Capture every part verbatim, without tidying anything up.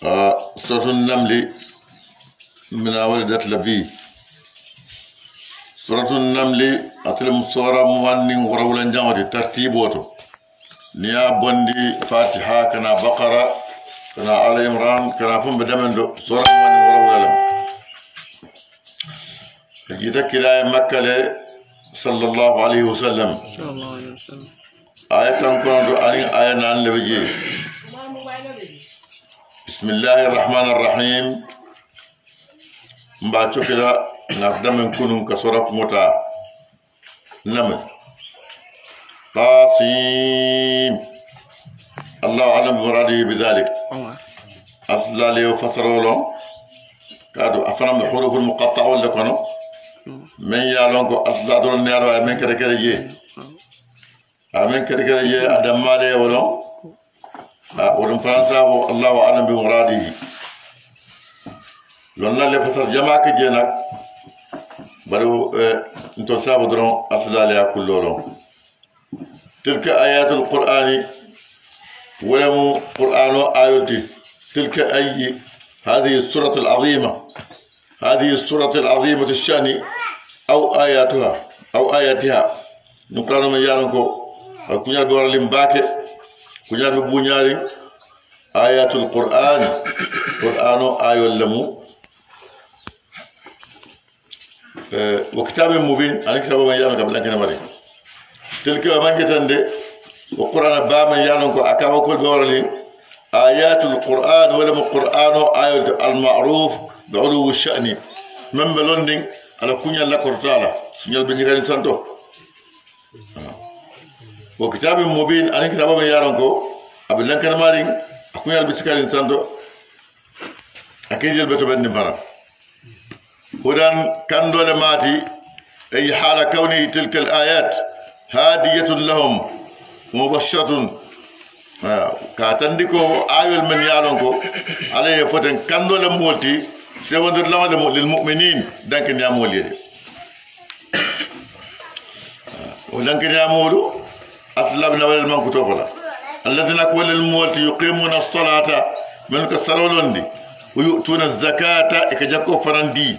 سورة النمل من ولدت لبي سورة النمل أتلم سورة موانين ورولا جامعة ترتيبوتو نيا بندي فاتحة كنا بقرة كنا آل عمران كنا فم بدمن سورة موانين ورولا لم جيت كلا مكة صلى الله عليه وسلم صلى الله عليه وسلم آية تنكون آية نان لبجي بسم الله الرحمن الرحيم مباشو كده نقدم نكون كسورة متى نمل قاسم الله أعلم بمراده بذلك أصلا ليه فسروا له كادوا أفهم بحروف المقطعة ولا كانوا من يالونكو أصلا دول نيارو من كده كده جي من كده كده جي أدم مالي ولو ولم فرنسا الله أعلم بمراده لأن اللي فسر جماعة كجينا برو انتو سابو درون أصلا لها كلهم تلك آيات القرآن ولم قرآن آياتي تلك أي هذه السورة العظيمة هذه السورة العظيمة الشان أو آياتها أو آياتها نقرأ من يالنكو كنا دور لمباكي كنا ببونياري آيات القرآن قرآن آيو اللمو أه وكتاب مبين أنا كتاب من يالنكو قبل أن مري تلك من جتندي وقرآن با من يالنكو أكاو كل دور آيات القرآن ولم القرآن آيات المعروف بعلو الشأن من بلوندين على كنيا لا كورتالا سنيال بنيغاني سانتو وكتاب مبين أنا كتاب من يالنكو قبل أن مري كنيا بسكالين سانتو أكيد يلبسوا بني فرا ودان كان دول ماتي أي حال كونه تلك الآيات هادية لهم مبشرة كاتنديكو آيول من يالونكو عليه فتن كان دول مولتي سيوندر لما للمؤمنين دانكن يا مولي ودانكن يا مولو أطلبنا وللمن كتوفلا الذين أكوال المولتي يقيمون الصلاة من كسرولون دي ويؤتون الزكاة إكجاكو فرندي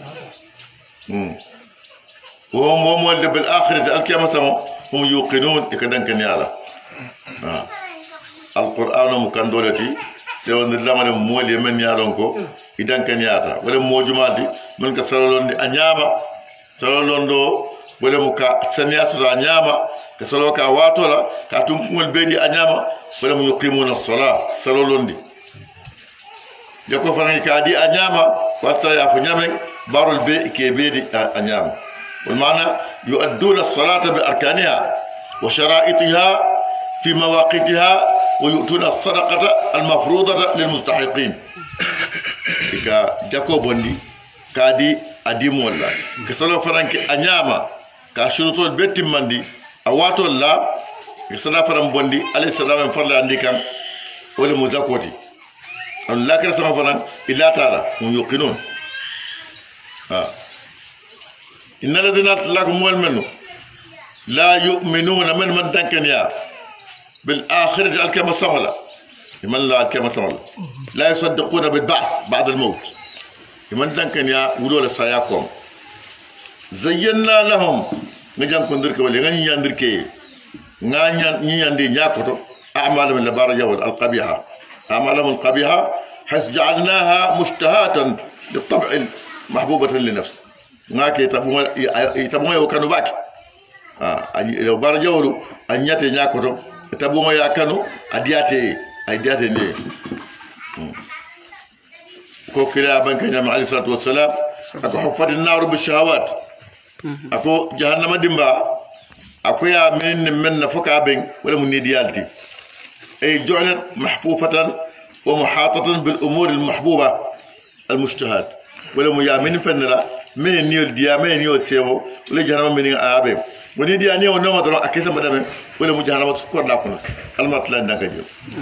وهم هم ولد بالآخرة الكيامة سمو هم يوقنون إكدان كنيالا آه. القرآن مكاندولتي سيوان الزمان مولي من يالونكو إدان كنياتا ولا موجماتي من كسرولون دي أنياما سرولون دو ولا مكا سنياسر أنياما كسرولوكا واتولا كاتمكم البيدي أنياما ولا يقيمون الصلاة سرولون دي jako fana kadi anyama wata ya funyamen barul be ke bedi anyama wal maana yu'adduna as-salata bi arkaniha wa shara'itiha fi mawaqitiha wa yu'tuna as-sadaqata al-mafrudata lil mustahiqin ika jako bondi kadi adimu walla kesalo fana ke anyama ka shuruto betti mandi awato la kesala fana bondi alayhi salam farla andikan wala muzakoti الله كرس ما فلان إلا تعالى هم يوقنون آه. إن الذين لكم مؤمنون لا يؤمنون من من دنكنيا بالآخرة جعل كما صملا من لا كما صملا لا يصدقون بالبعث بعد الموت من دنكنيا ولولا سياكم زينا لهم نجان كندرك ولي غني يندرك غني يندي نياكوتو أعمالهم اللي جوال القبيحة أعمالهم القبيحة حيث جعلناها مشتهاة بالطبع محبوبة للنفس هناك يتبون وكانوا باك لو بارجولوا أن يأتي ناكتو يتبون يكانوا أدياتي أدياتي ني كوكلا بنك النبي عليه الصلاة والسلام أكو حفت النار بالشهوات أكو جهنم دمبا أكو يا من من فكا بين ولا من ديالتي أي جعلت محفوفة ومحاطة بالأمور المحبوبة المشتهات ولم يامن فنلا من نيول ديا من نيول سيو ولا جهنم من أبي وني ديا نيو نوما درو أكيد مدام ولا مجهنم سكور داكنا المطلع داكجو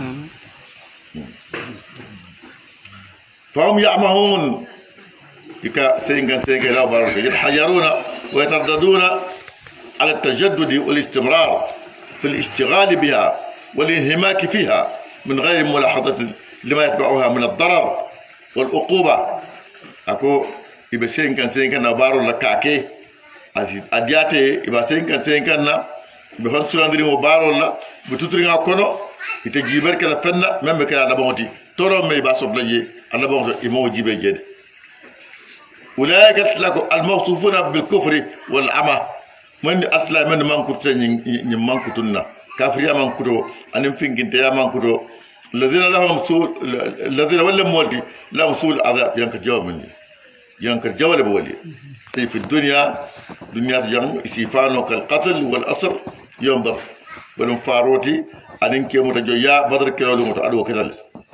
فهم يعمهون إكا سينغان سينغان لا بارك يتحيرون ويترددون على التجدد والاستمرار في الاشتغال بها والانهماك فيها من غير ملاحظة لما يتبعها من الضرر والعقوبة أكو يبقى سين كان سين كان بارو لكاكي أدياتي يبقى سين كان سين كان بفن سلاندري مبارو لا بتوترين أكونو يتجيبر كلا فنا مم كلا على بموتي ترى ما يبقى صبلي على بموت يمو جيبه جد أولئك تلاقوا الموصوفون بالكفر والعمى من أصلا من من كتن من كتنا كافريا من كتو أنهم فين كنتيا من كتو الذين لهم سوء الذين ولا مولدي لهم سوء العذاب ينكر جواب مني ينكر جواب بولي في الدنيا دنيا يوم يسيفانو كالقتل والأسر ينظر ولم فاروتي أنين كي متجويا بدر كيلو متعلو كذا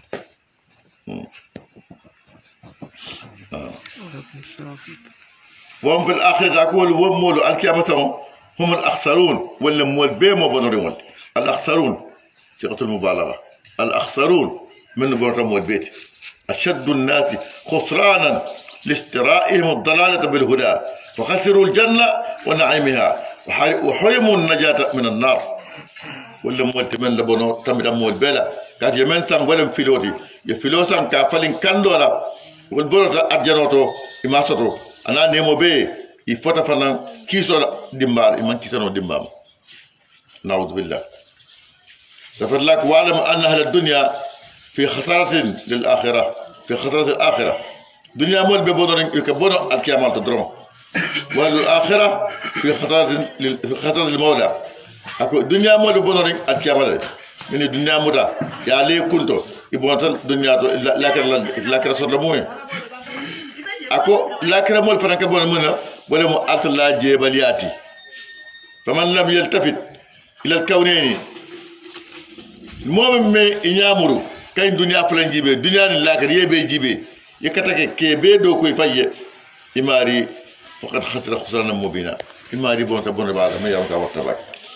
وهم في الآخرة أقول وهم مولو الكيامة هم الأخسرون ولا مول بيمو بنوريون الأخسرون صيغة المبالغة الأخسرون من بنور مول بيت أشد الناس خسرانا لاشترائهم الضلالة بالهدى فخسروا الجنة ونعيمها وحرموا النجاة من النار ولا مول تمن لبنور تمن مول بلا كان يمن سام ولم فيلوتي يفيلوسان كافلين كاندولا والبرد أرجانوتو إماسوتو أنا نيمو بي يفوت فنان كيسو دمبال إمان كيسانو دمبام نعوذ بالله غفر لك واعلم أن أهل الدنيا في خسارة للآخرة في خسارة الآخرة دنيا مول ببونورين يكبونو الكيامات تدرون والآخرة في خسارة في خسارة المولى أكو دنيا مول ببونورين الكيامات من الدنيا مودا يا لي كنتو يبونتل دنيا لاكر لاكر صدموين أكو لاكر مول فرانك بون منا ولا مو الله جبلياتي فمن لم يلتفت إلى الكونين المهم ينامرو كاين دنيا فلان جيبي دنيا لاكر يبي جيبي يكتك كيبي دو كوي فاي إماري فقد خسر خسرانا مبينا إماري بون تبون بعد ما يوم كوقت بعد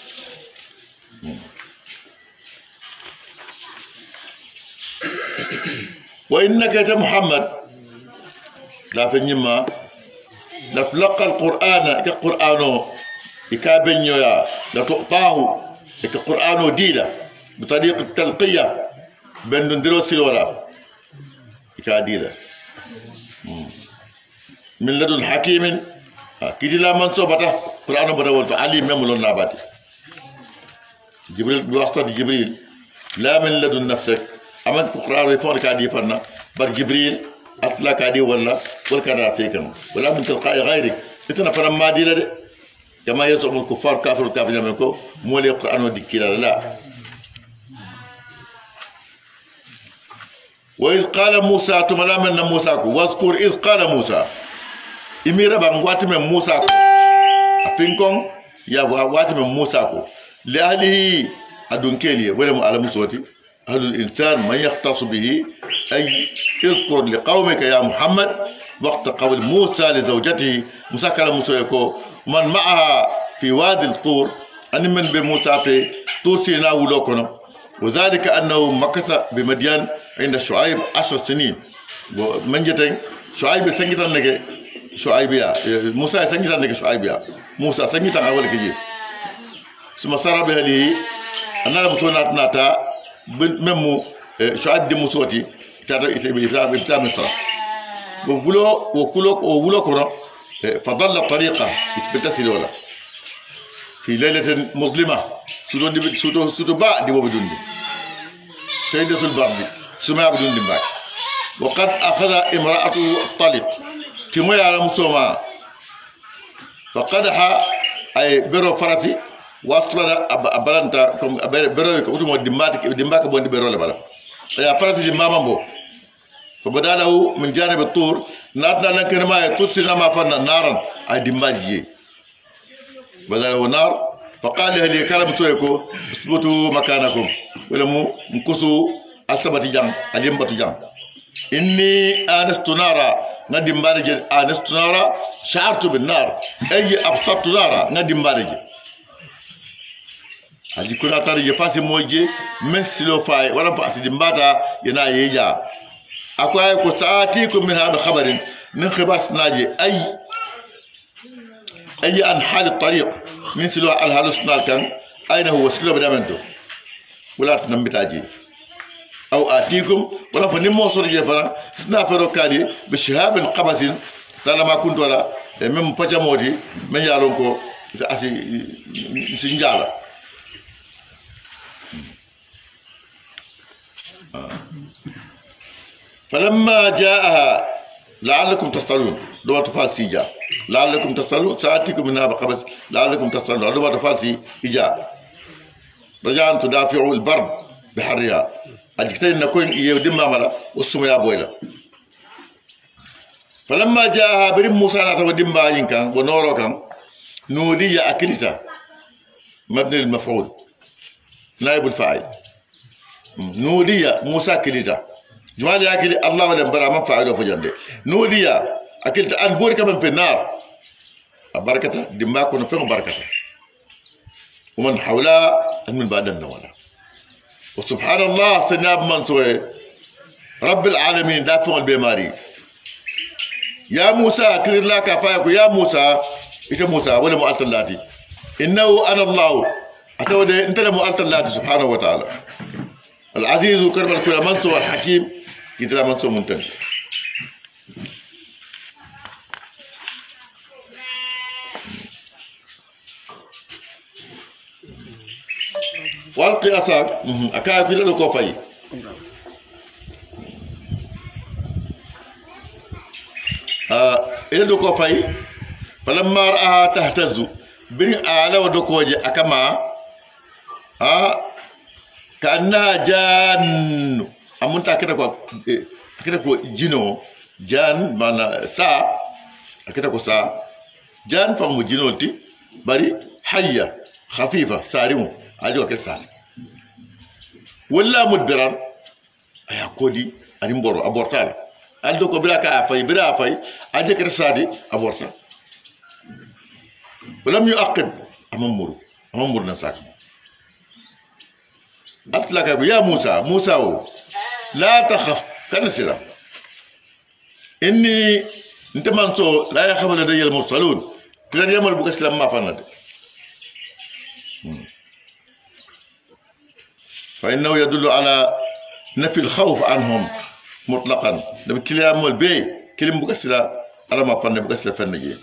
وإنك يا محمد لا في النما لا تلقى القرآن كقرآن يكابنيو يا لا تقطعه كقرآن ديلا بطريقة التلقية بين ندرو سلولا يكاديلا من لدن حكيم كيدي لا منصوبته قرآن بدولت علي مملون ناباتي جبريل بواسطة جبريل لا من لدن نفسك أمانت القرآن يفون كادي فنا بر جبريل أصلا كادي ولا ولا كذا فيكم ولا من تلقاء غيرك إتنا فنا ما دي لده كما يزعم الكفار كافر الكافر منكم مولي القرآن وديكيلا لا وإذ قال موسى تملا من موسى واذكر إذ قال موسى إميرا بانغوات من موسى أفينكم يا وات من موسى لأهله أدونكيلي ولا معلم صوتي هل الإنسان من يختص به أي اذكر لقومك يا محمد وقت قول موسى لزوجته موسى كان موسى يكو من معها في وادي الطور أن من بموسى في طور سيناء ولوكنا وذلك أنه مكث بمدين عند شعيب عشر سنين من جتين شعيب سنجتا نك شعيب يا موسى سنجتا نك شعيب يا موسى سنجتا أول كجيب ثم صار به لي أنا مسونا ناتا ممو شعيب دي مسوتي ترى إتى إتى مصر وفلو وكلو وفلو كنا فضل الطريقة يثبت ولا في ليلة مظلمة سودون دي سودو سودو با دي بدون دي سيدة الباب سمع بدون دي باك وقد أخذ امرأته الطليق تموي على مسوما فقدح أي برو فرسي واصلنا أبلانتا برو كوتو دمباك دمباك بوندي برو لبلا يا فرسي دمبام بو فبدا له من جانب الطور ناتنا لكن ما تسلنا ما فنا نارا أي دمباجي بدأ له نار فقال له لي كلام سويكو اثبتوا مكانكم ولمو مكسو الثبت جام اليمبت جام إني آنست نارا ندم بارج آنست نارا شعرت بالنار أي أبصرت نارا ندم بارج هذه كلها ترى يفاسي موجي مثلو فاي ولا فاسي دمباتا ينا يجا أقوى كساتيكم من هذا خبر من خبر سناجي أي أي عن حال الطريق من سلو على هذا السنال كان أين هو سلو بدامنتو ولا تنم بتاجي أو آتيكم ولا فنمو صرجة فرا سنافرو كالي بشهاب قبس لا ما كنت ولا من بجمودي من يالونكو أسي سنجالا فلما جاءها لعلكم تصلون لو تفالسي جاء لعلكم تصلون سآتيكم منها بقبس لعلكم تصلون لو تفالسي جاء رجاء تدافعوا البرد بحرها أجتين نكون يودم مالا والسماء يا بويلا فلما جاءها بريم موسى لا تودم باين كان ونورو كان نودي أكلتا مبني المفعول نائب الفاعل نودي موسى كلتا جمال ياكل الله ولا برا ما فعله فجندي نودي أكلت أن بورك من في النار بركته دماغكم فين بركته ومن حولها من بعد النوال وسبحان الله سناب منصوي رب العالمين دافع البيماري يا موسى كل الله كفاك يا موسى إيش موسى ولا مؤلت اللاتي إنه أنا الله أتود أنت لمؤلت اللاتي سبحانه وتعالى العزيز كرم الكل منصور الحكيم كتلا منصور منتج والقي أساك أكاد في لدو كوفاي إلى دو كوفاي فلما رأها تهتز بين أعلى ودوكوجي أكما كأنها جان أمونتا كده كو كده كو جينو جان مانا سا كده كو سا جان فمو جينولتي بري حية خفيفة ساريمو أجوا كسر ولا مدبران أيا كودي أني مبورو أبورتال ألدو كبرا كافي برا فاي أجا كرسادي أبورتال ولم يؤقب أمامورو أمامور نساك أطلق يا موسى موسى لا تخف كان سلام إني أنت منصو لا يخاف لدي المرسلون كلا يعمل بك إسلام ما فند فإنه يدل على نفي الخوف عنهم مطلقا ده كلام البي كلام بكسلا على ما فن بكسلا فنجي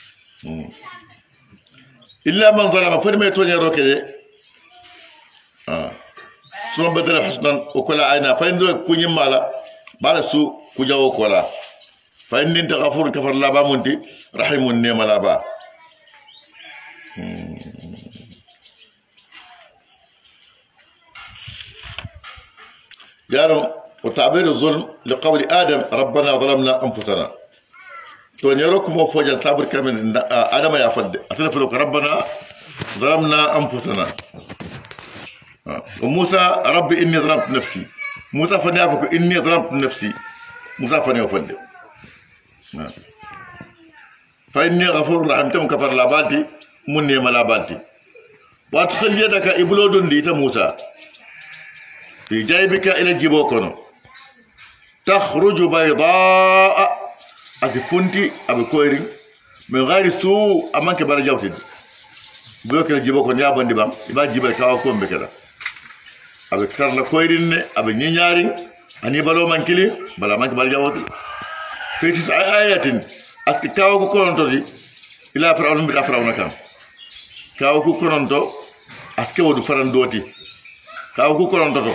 إلا من ظلم فنما يتوني روكي آه ثم بدل حسنا وكل عينا فإن دول كوني مالا بعد سوء كجاو كولا فإن انت غفور كفر لابا منتي رحيم النيم لابا يعني وتعبير الظلم لقول آدم ربنا ظلمنا أنفسنا تونيروكم وفوجا صابر كامل آدم يا فد أتلفلوك ربنا ظلمنا أنفسنا وموسى ربي إني ظلمت نفسي موسى فنيافك إني ظلمت نفسي موسى فنيافد فإني غفور رحيم تم كفر لابالتي مني ملابالتي وأدخل يدك إبلود ديت موسى في جيبك إلى جيبوكنا تخرج بيضاء أسفنتي أبي كويرين من غير سوء أمانك بلا جوتين بيوك إلى جيبوكنا يا بندي بام يبقى جيبك كاوكم بكذا أبي كتر لكويرين أبي نينيارين أني بلو منكلي بلا مانك بلا جوتين في تسع آيات أسك كاوكو كونتو دي إلى فرعون بلا فرعون كان كاوكو كونتو أسك ودو فرن دوتي كاوكو كونتو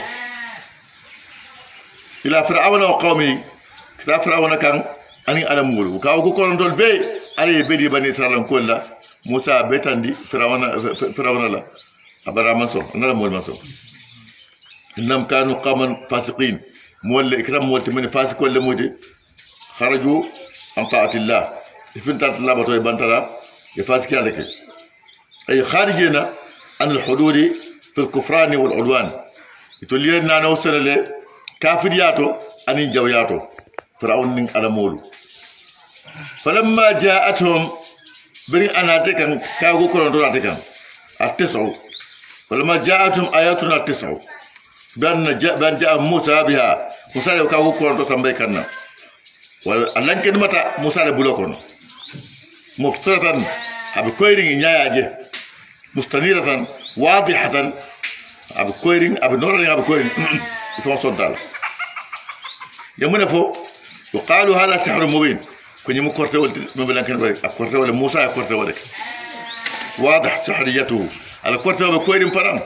إلى فرعون وقومه كتاب فرعون كان أني أنا مول وكاوكو كونتول بي علي بدي بني إسرائيل كلها موسى بيتاندي فرعون فرعون لا أبرا منصور أنا مول منصور إنهم كانوا قوما فاسقين مول إكرام مول تمني فاسق ولا موتي خرجوا عن طاعة الله يفنت الله بطوي بنتلا يفاسق عليك أي خارجين عن الحدود في الكفران والعدوان يتولين أنا وصل له كافرياتو أني جوياتو فرعون على مولو فلما جاءتهم بري أنا تكن كاغو كرون تكن التسعو فلما جاءتهم آياتنا التسعو بأن جاء بأن جاء موسى بها موسى كاغو كرون تسمى كنا ولكن كن متى موسى بلوكون مبصرة أبي كويرين نياجي مستنيرة واضحة أبي كويرين أبي نورين أبي كويرين يفون صدال يمنا فو وقالوا هذا سحر مبين كن يمو كورتي ولد مبلان كان بريك كورتي ولا موسى كورتي ولك واضح سحريته على كورتي بكوير فرام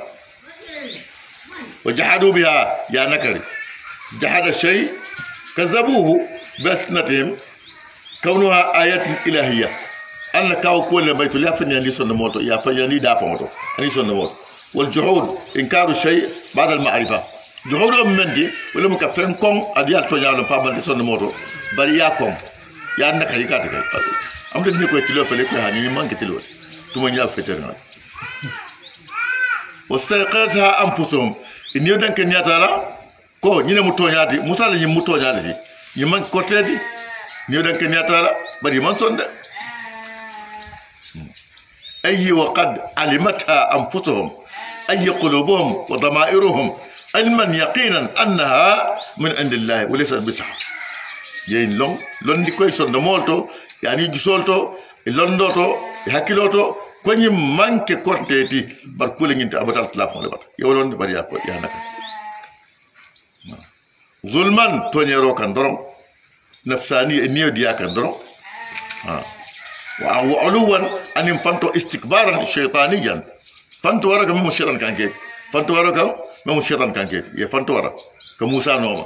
وجحدوا بها يا نكري جحد الشيء كذبوه بسنتهم كونها آيات إلهية أن كاو كل ما يفعل يفني أني صن موتو يفني أني دافع موتو أني صن موتو والجحود إنكار الشيء بعد المعرفة جحود من دي ولا مكفين كون أديال تونيا فما أني صن موتو برياكم يا نكري كاتك أم تدني كوي تلو فلك هني ما كتلو تمنيا فترنا واستيقظها أنفسهم إن يودن كنيا ترى كو نينا متونيا دي مسال ني متونيا دي يمان كوتي دي نيودن كنيا ترى بري من صند أي وقد علمتها أنفسهم أي قلوبهم وضمائرهم علما يقينا أنها من عند الله وليست بسحر ين لون لون دي كوي صند مولتو يعني جسولتو لوندوتو هاكيلوتو كوني مانكي كوتي دي بركول ني تابتال تلافون لبات يولون بري يا يا نكا ظلما تونيرو كان درم نفساني نيو ديا كان درم ها وعلوا ان ينفنتوا استكبارا شيطانيا فانتوا ورا كم الشيطان كان كيف فانتوا ورا كم الشيطان كان كيف يا فانتوا ورا كموسى نوما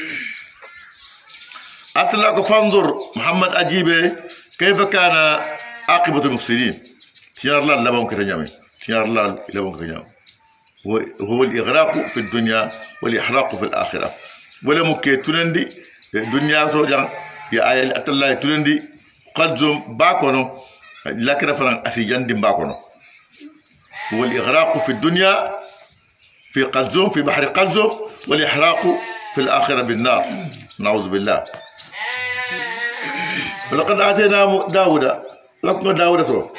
أطلق فانظر محمد أجيبه كيف كان عاقبة المفسدين تيار الله لبون كتنيامي تيار الله لبون كتنيامي هو الإغراق في الدنيا والإحراق في الآخرة ولا مكي تلندي الدنيا توجع يا آية الله تلندي قلزم باكونو لكن فلان أسيجان دم باكونو هو الإغراق في الدنيا في قلزم في بحر قلزم والإحراق في الآخرة بالنار نعوذ بالله ولقد آتينا داود لكم داود سو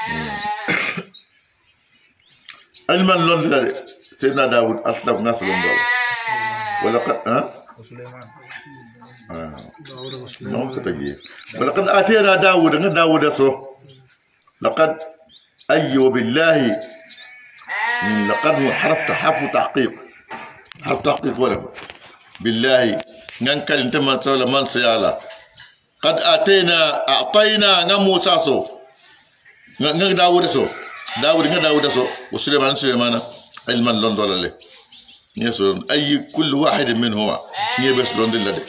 علما لون سيدنا داود أسلم ناس لون داود ولقد ها وسليمان آه. نعم كتجي ولقد آتينا داود نعم داود سو لقد أي وبالله من لقد حرف حرف تحقيق حرف تحقيق ولا بالله ننكل انت ما تقول من سيالا قد آتينا أعطينا نعم موسى سو نعم داود سو داود نعم داود سو وسليمان سليمان علما لون دولار يسون أي كل واحد منهما يبس لون دولار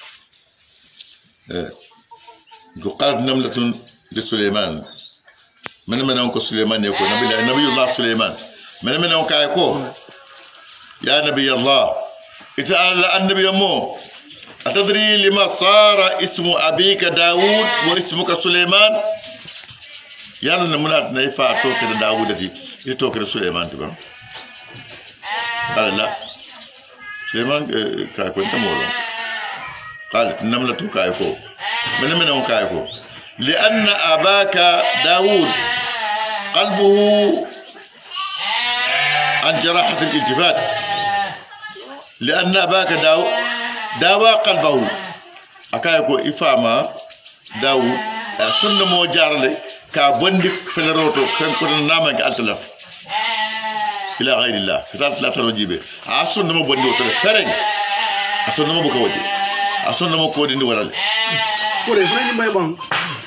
قالت نملة لسليمان من من أنك سليمان يكون نبي نبي الله سليمان من من أنك يكون يا نبي الله إذا النبي مو أتدري لما صار اسم أبيك داود واسمك سليمان يا نمنا نيفا توكر داود في يتوكر سليمان تبع قال لا سليمان كايكون تمورون قالت نملة كايكو من من أنك كايكو لأن أباك داود قلبه عن جراحة الالتفات لأن أباك داود داوى قلبه أكايكو إفاما داود سنة موجارة كابندك في الروتو فنكون نامك ألتلف إلى غير الله كتابت لا تروجيبه أصلا نمو بندو تلف فرنج أصلا نمو بكودي أصلا نمو كودي نورالي كوري فرنج بايبان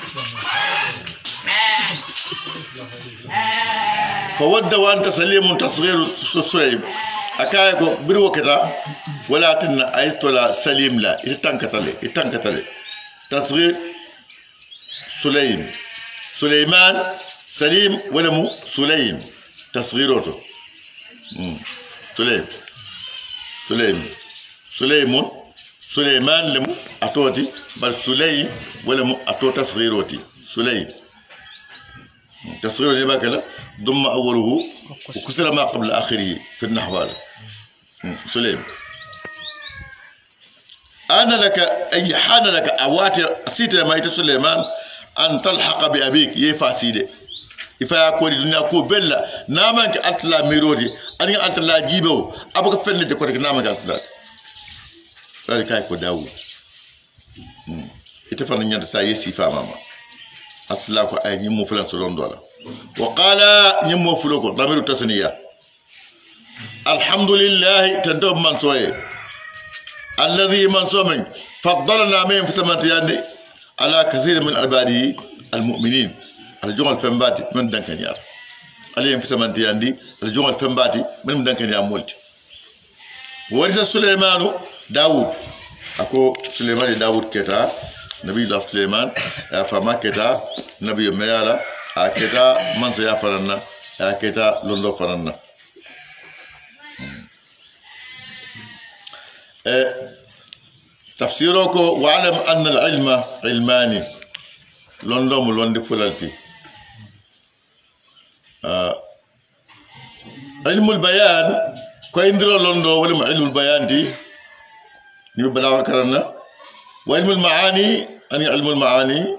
فود وأنت سليم تصغير سليم أكايكو برو كذا ولا تن أيتولا سليم لا يتنكتلي يتنكتلي تصغير سليم سليمان سليم ولا مو سليم تصغيره سليم سليم سليمون سليمان لم أتوتي بل سليم ولا مو أتو تصغيروتي سليم تصغير لما كلا ضم أوله وكسر ما قبل آخره في النحو سليم أنا لك أي حان لك أواتي سيد ما سليمان أن تلحق بأبيك يفا سيدي يفا يقول الدنيا كو بلا نامك أطلع ميرودي أني أطلع جيبه أبوك فلني تكوتك نامك أطلع ذلك يكون داود يتفن نيان سايسي فاماما أطلعكو أي نمو فلان سلون دولا وقال نمو فلوكو ضمير التثنية الحمد لله تندوب من سوية الذي من صومن فضلنا من في سماتيان على كثير من عباده المؤمنين الجمل فنباتي من دنكن يار عليهم في سماتيان دي الجمل فنباتي من دنكن يا مولتي ورث سليمان داود أكو سليمان داود كتا نبي الله سليمان فما كتا نبي ميالا كتا من سيا فرنا كتا لندو فرنا تفسيرك وعلم أن العلم علماني لندو ملوندي فلالتي علم البيان كويندرو لندو ولا علم البيان دي نبي كرنا وعلم المعاني أني علم المعاني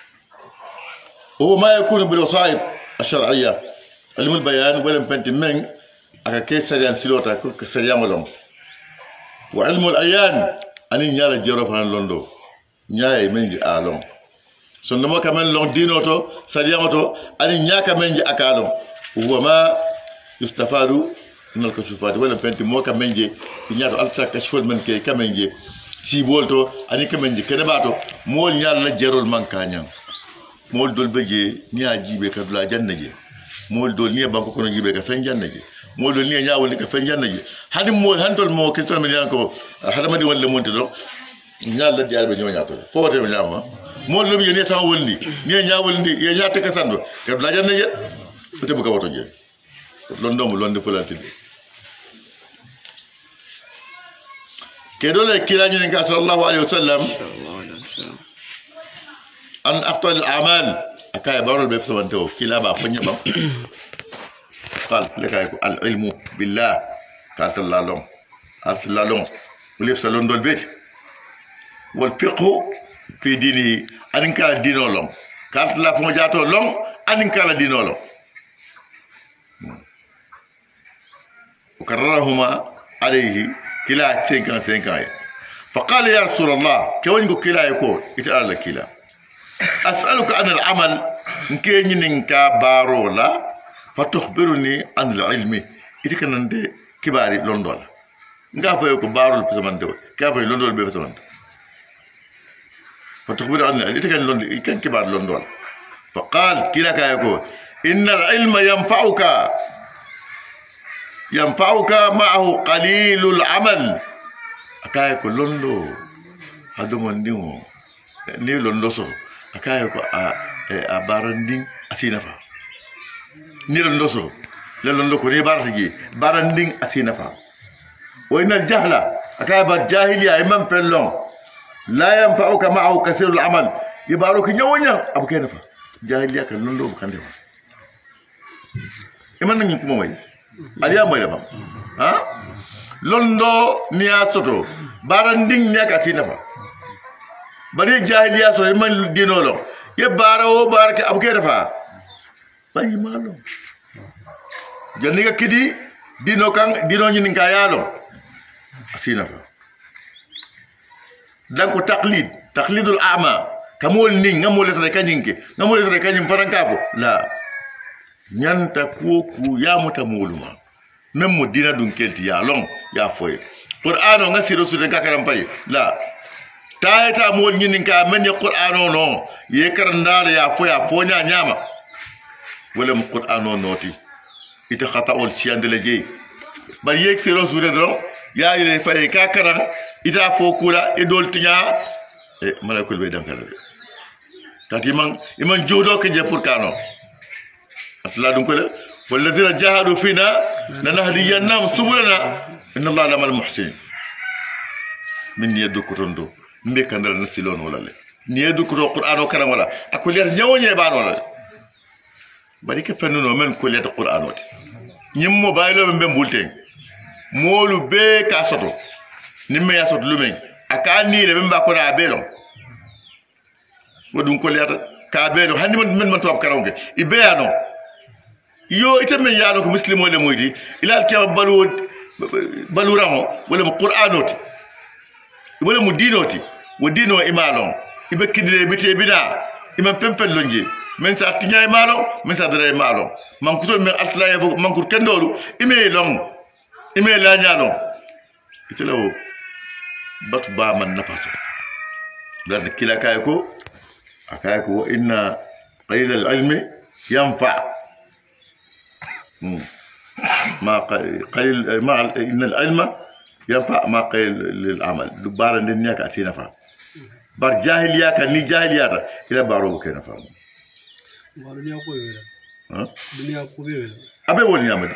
هو ما يكون بالوصائف الشرعية علم البيان ولا بنت من أكاكي سريان سلوتا كسريان ولهم وعلم الأيان أني نيال جيرو فان لندو نيال منجي آلون سنما كمان لون دينوتو سريانوتو أني نيال كمان أكالون وهو ما يستفاد من الكشوفات ولا بنت مو كمان جي نيال ألتا كشفول من كي كمان جي سيبولتو أني كمان جي كنباتو مول نيال لجيرو المانكانيان مول دول بيجي نيا جيبه كدلا جنجي مول دول نيا بانكو كونو جيبه كفن جنجي مول دول نيا نياول كفن جنجي هادي مول هاندول مو كيتون من يانكو هذا ما دي ولا مونتي دو نيا لا ديال بي نيو فوتو نياما مول لو بيجي نيا سان ولني نيا نياول ندي يا نيا تكساندو كدلا جنجي بتبو كوتو جي لوندوم لوندي فلاتي كدول كيلاني نكا صلى الله عليه وسلم أن أفضل الأعمال أكاي بارول بيفسوانتو كلا بافني بام قال لك العلم بالله قالت الله لهم قالت الله لهم وليف سالون دول بيت والفقه في دينه أن كان دينه لهم قالت الله فما جاتو لهم أن كان دينه لهم وكررهما عليه كلا سينكا سينكا فقال يا رسول الله كون يقول كلا يقول يتعالى كلا أسألك عن العمل نكيني نكا بارولا فتخبرني عن العلم إذا كان عندي كباري لندن نكا فيك بارول في زمان دول كيف لندن بيه في زمان فتخبرني عن العلم إذا كان لندن كان كبار لندن فقال كلا كايكو إن العلم ينفعك ينفعك معه قليل العمل كايكو لندن هذا من نيو نيو لندن akaye ko a a baranding asinafa ni la ndoso le londo ko ni bartigi baranding asinafa wa inal jahla akaye ba jahiliya imam fellon la yanfa'uka ma'ahu kathirul amal yibaruka nyawonya abu kenafa jahiliya kan londo bu kande iman ngi kuma may aliya may ba ha londo niya soto baranding nyaka asinafa bari jahiliya so man dinolo ye barawo barake abuke dafa bayi malo jani ga kidi dino kan dino nyin ka yalo asina fa dan ko taqlid taqlidul a'ma kamol ni ngamol tare kanyinke ngamol tare kanyim farankafo la nyanta koku ya mutamuluma memmo dina dun kelti ya long ya foye qur'ano ngasi rasul ka karam pay la taayata mo nyinin ka men qur'ano no ye karandala ya foya fonya nyama wala mu qur'ano noti ita khata'ul siyandele je bari yek si rasul do ya ile fay ka karan ita fo kula e doltinya e malakul be dankala tati man iman jodo ke je pour kano asla dum ko le walladina jahadu fina lanahdiyannahum subulana inna allaha lamal muhsinin min yadukutondo mbe kandal nasilon wala le ni yadukuro qur'ano karam wala akulier nyawonye ban wala bari ke fenno men kulier qur'ano nyimmo baylo mbe mbulten molu be ka soto nimme ya soto lumen akani le mba ko na belon wodun kulier ka belo handi men man top karawge ibeyano yo itamen yaano ko muslimo le moydi ilal ke balu balu ramo wala qur'ano wala mu dinoti wo dino imalon ibe kidile bite bida imam femfel lonje men sa tinya imalon men sa dara imalon man kutol men atla ya man kur kendolu ime long ime la nyalo itelo بس با من نفسه لأن كلا كايكو أكايكو إن قليل العلم ينفع ما قليل ما إن العلم ينفع ما قليل للعمل بار الدنيا كأسي نفع بار جاهلية كني جاهلية إلى بارو كنا فهم الدنيا كويلة ها الدنيا كويلة أبي ولي يعمل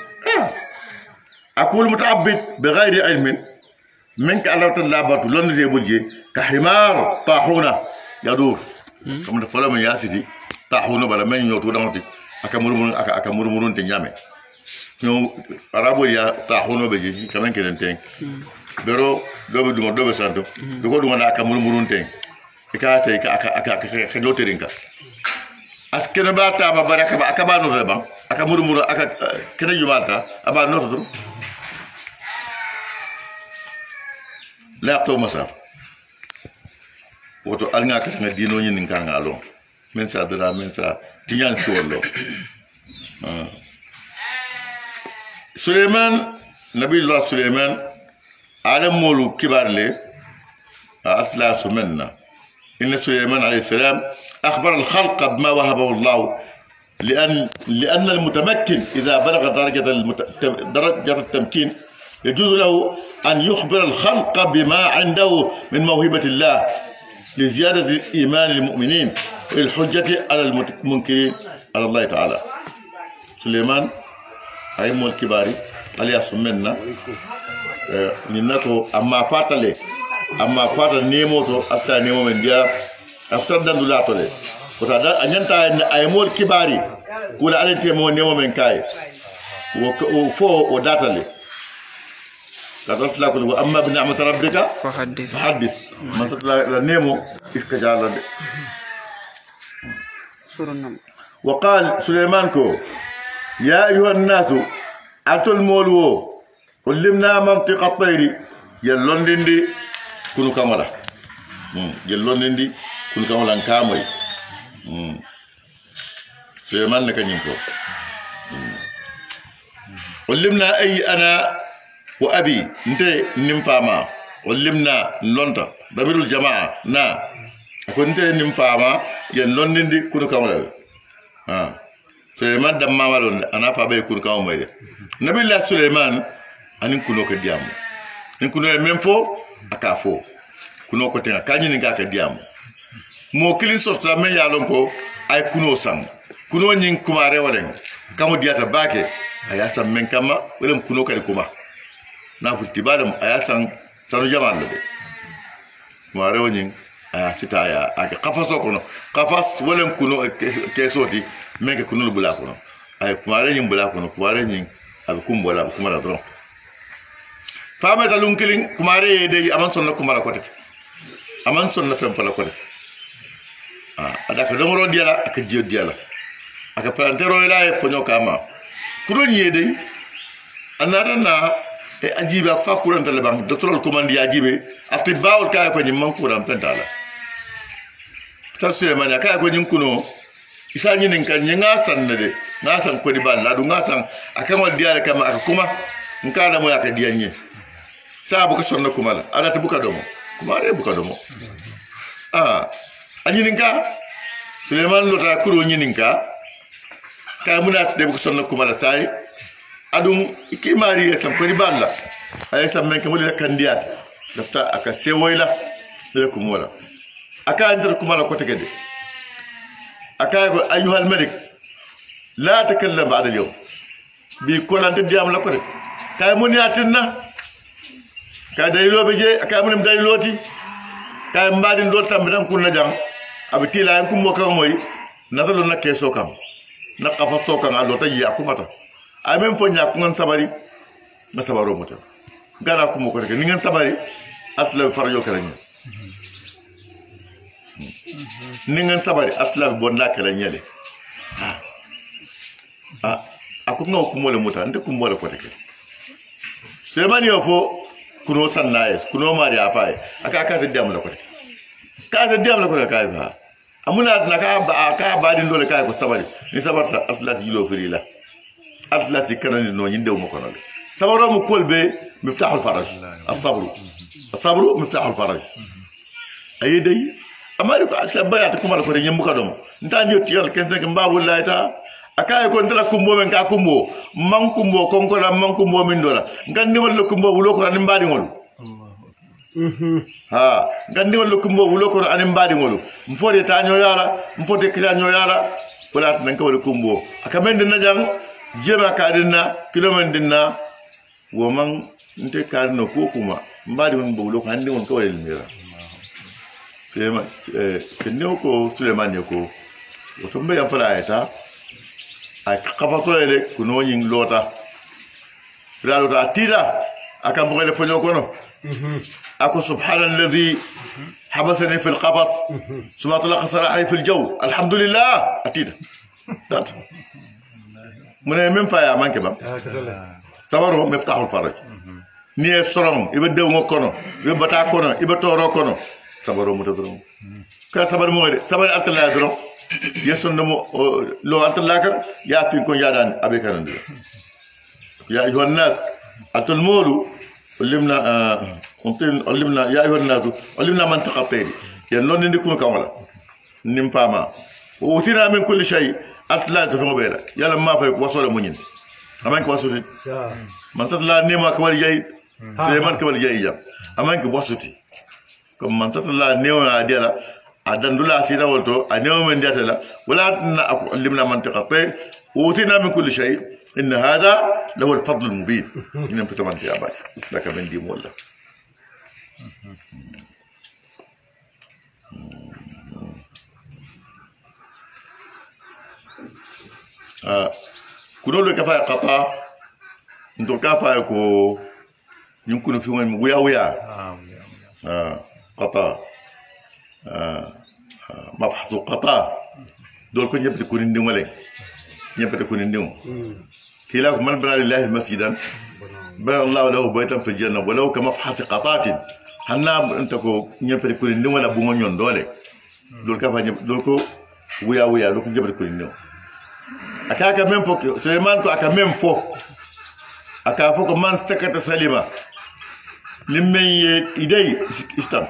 أقول متعبد بغير علم منك الله تعالى باتو لون زي بوجي كحمار طاحونة يدور كم تفعل من ياسدي طاحونة بلا من يوتو دمتي أكمرمون أك أكمرمون تنجامي نو أرابو يا طاحونة بيجي كمان كده تين برو دوب دوم دوب سانتو دوكو دوم أنا أكمرمون تين إكاته إك أك أك أك خدو ترينكا أسكنه باتا ببارك أبا أكبا نوزبا أكمرمون أك كده جمالتا أبا نوزدرو لا تو مساف woto alnga ka nga dino nyin nga ngalo men sa dara men sa tiyan solo Suleiman nabi Allah Suleiman alam mulu kibar le asla sumanna inna Suleiman alayhi salam akhbar al khalq bima wahabahu Allah لأن لأن المتمكن إذا بلغ درجة درجة التمكين يجوز له أن يخبر الخلق بما عنده من موهبة الله لزيادة إيمان المؤمنين والحجة على المنكرين على الله تعالى. سليمان أي مول كباري علي أسمنا نينكو أما فاتله أما فاتل نيموتو أفتى نيمو من جاب أفتى دندولا تله وتدا أنينتا أي مول كباري ولا علي تيمو نيمو من كاي وفو وداتله كتبت لك أما بنعمة ربك فحدث فحدث ما تطلع نيمو إسكجال وقال سليمان كو يا أيها الناس أتوا المولو علمنا منطق الطير يلون دي كنو كاملا يلون دي كنو كاملا كامل سليمان نكن ينفو علمنا أي أنا وأبي نت نمفاما ولمنا لونتا ضمير الجماعة نا كنت نمفاما ين لون دي كونو كامل ها سليمان دم ما ولون أنا فابي كونو كامل نبي الله سليمان أن كونو كديام إن كونو يمفو أكافو كونو كتير كاني نكا كديام مو كلين سوسا من يالونكو أي كونو سان كونو نين كمارة ولين كامو دياتا باكي أيا سام من كما ولم كونو كالكوما نافل تبادم أياسان سانو جمال لدي ما رونين أياسيتا أيا أكي قفصو كنو قفص ولم كنو كيسوتي منك كنو البلا كنو أي كمارين بلا كنو كمارين أبي كم بلا كمارا درون فاما تلون كلين كماري يدي أمان سنة كمارا كوتك أمان سنة فنفلا كوتك أداك دمرو ديالا أكي جيو ديالا أكي پلانترو إلاي فنو كاما كنو يدي أنا رنا ajibe ak fa courant le bang docteur commande ajibe afti baawol kay ko nyim man courant pentala tar Suleiman kay ko nyim kuno isa nyinin kan nyinga sanne de nga san ko di balla du nga san akamal diale kama aka kuma nkala mo yaka dianye sabu ko sonna kuma la ala te buka domo kuma re buka domo ah anyinin ka Suleiman lota kuro nyinin ka kay munat de buka sonna kuma la sai adum ikimari ya tampari balla ay samen ke modila kandiat dafta aka sewoyla de ko mola aka antar kuma la kote gede aka ko ayyuhal malik la takallam ba'da al-yawm bi kolante diam la kote kay muniatinna kay dalilo beje aka munim daliloti kay mbadi ndol tambe dan kunna jam abiti la en kumbo kam moy nazalo nakke sokam nakafa sokam allo tayi akumata amen fo nya ko ngan sabari na sabaro mota gara ko mo ko ni ngan sabari atla farjo kala ni ni ngan sabari atla bon la kala nyele ha ah akuma ko mo le mota nde ko mo le ko teke semani yo fo kuno sannaye kuno mari afaye aka ka diam la ko teke ka diam la ko ka fa amuna na ka ba ka ba din dole ka ko sabari ni sabarta atla jilo firila أصلا سكرني إنه يندو مكانه سبارة مكول به مفتاح الفرج الصبر sabru miftahul faraj ay day amari ko sa bayata kuma ko nyimbu ka dom nta nyoti yalla kense ke mbabu layta akay ko ndala kumbo men ka kumbo man kumbo kon ko la man kumbo min dola ngandi wala kumbo wulo ko ani mbadi ngol ha ngandi wala kumbo wulo ko ani mbadi ngol mfode ta nyo yara mfode kila nyo yara wala nan ka wala kumbo akamende na jang jema ka dinna kilomen dinna wo man nte karno ko kuma mbadi won bo wulo ko andi won ko wala mira Suleiman eh kenyo ko Suleiman yako wato mbe yan fala ayata ay kafa soyele kuno yin lota bralo ta tida aka mbogale fonyo kono ako subhanalladhi habasani fil qabas suma talaqa sarahi fil jaw alhamdulillah atida dat mune même fa ya manke bam sabaru miftahul faraj ni sorong ibe dew ngokono ibe bata kono ibe toro kono sabaru mu tadro ka sabar mo de sabar altala dro yeson mo lo altala kan ya fi ko yadan abe kan de ya ayuha nas atul mulu limna ontin limna ya ayuha nas limna man taqatiri yen lon ndi kun kamala nim fama utina min kulli shay altala to mo bela yalla ma fay ko wasole mo nyin aman ko wasuti man satla nima ko wali jay Suleiman ko wali jay jam aman ko wasuti comme man satla newo adela adandula sida wolto anewo men diatela wala na limna mantiqa tay utina min kulli shay in hada lahu al-fadl al-mubin in fataman fi abad laka min di molla ah kuno le kafa qata ndo kafa ko ñunkunu fi won wuya wuya ah قطا مفحص قطا دول كن يبت كون نديم ولا يبت كون نديم كلا من بنى لله مسجدا بنى الله له بيتا في الجنه ولو كمفحص قطات حنا انت كو يبت كون نديم ولا بو نيون دول دول كفا دول كو ويا ويا دول كن يبت كون نديم اكاكا ميم فوك سليمان كو اكا ميم فوك اكا فوك من سكت سليما لمن يدي استان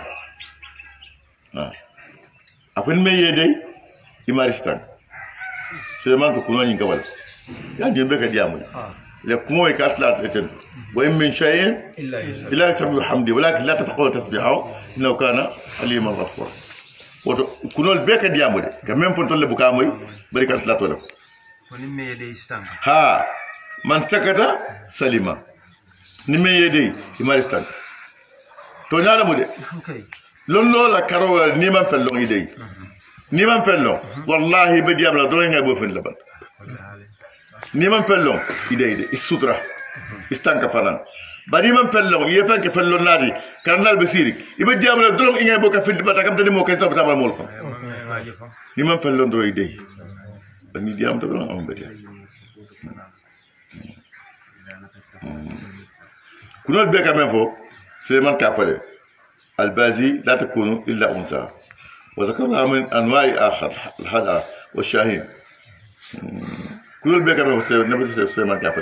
akon meye dey imaristan Suleiman ko kuno nyin gawal ya jembe ka diamu le kumo e katla eten wa min shay'in illa yusabbihu hamdi walakin la tafqahu tasbihahu innahu kana aliman ghafur woto kuno be ka diamu de ka même fonto le buka moy bari katla to la woni meye dey stan ha man takata salima ni meye dey imaristan to nyala mu de okay لولو لا كارو ني مان فلون يدي ني مان فلون والله بدي املا درين غبو فين لبن ني مان فلون يدي دي السطره استانك فلان بدي مان فلون يفنك فلون نادي كارنال بسيري يبدي املا درون اي غبو فين بتا كام تاني مو كاي توب تابال مول ني مان فلون درو يدي ني دي ام درون ام بدي كنول بيكا مين فو سليمان كافله البازي لا تكون إلا أنثى وذكرها من أنواع آخر الحدأ والشاهين كل البيكة من النبي سليمان كافر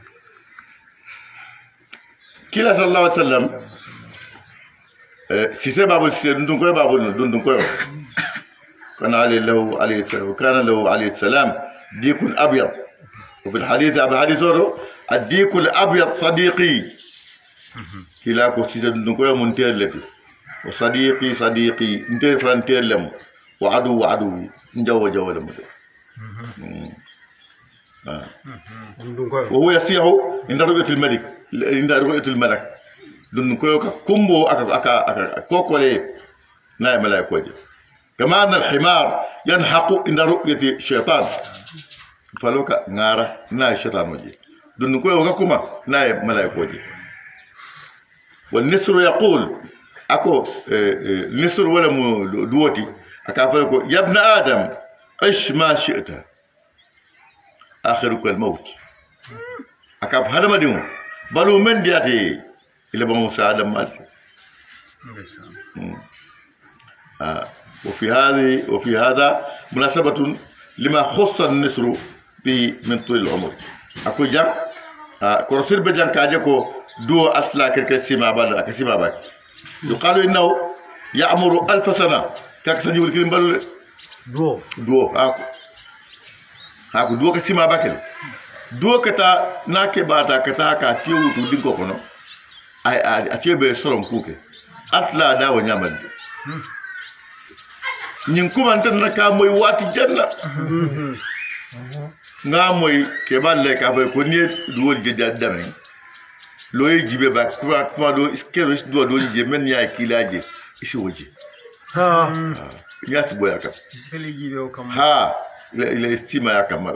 كلا صلى الله عليه وسلم سيسي بابو دون كوي بابو دون كوي كان عليه له عليه السلام وكان له عليه السلام ديك أبيض وفي الحديث أبو الحديث الديك الأبيض صديقي كلا كو سيسي دون كوي منتهي لك وصديقي صديقي انت فرانتير لم وعدو وعدوي نجو جو لم وهو يصيح عند رؤية الملك عند رؤية الملك دون كوكا كومبو اكا اكا اكا كوكولي ناي ملاك وجه كما ان الحمار ينحق عند رؤية الشيطان فلوكا نارا ناي الشيطان وجه دون كوكا كوما ناي ملاك وجه والنسر يقول أكو نسر ولا دوتي أكافركو يا ابن آدم عش ما شئت آخرك الموت أكاف هذا ما ديمو بلو من دياتي إلى بموسى آدم مات آه. وفي هذه وفي هذا مناسبة لما خص النسر به من طول العمر أكو جام آه. كرسير بجان كاجكو دو أصلا كركسي ما بعد أكسي ما بعد يقال إنه يعمر ألف سنة كاك سنجي والكلم بالو دو دو هاكو هاكو دو كسيما باكل دو كتا ناكي باتا كتا كا تيو تو دينكو كونو اي اتيو بي سولم كوكي atla da wa nyamal nyin kuma tan naka moy wati janna nga moy ke balle ka fa ko ni duwol je dadame loy jibe ba kwa kwa do iskero do do je men ya kilaje isi woje ha ya si boya ka iskeli jibe o kam ha ila istima ya kamala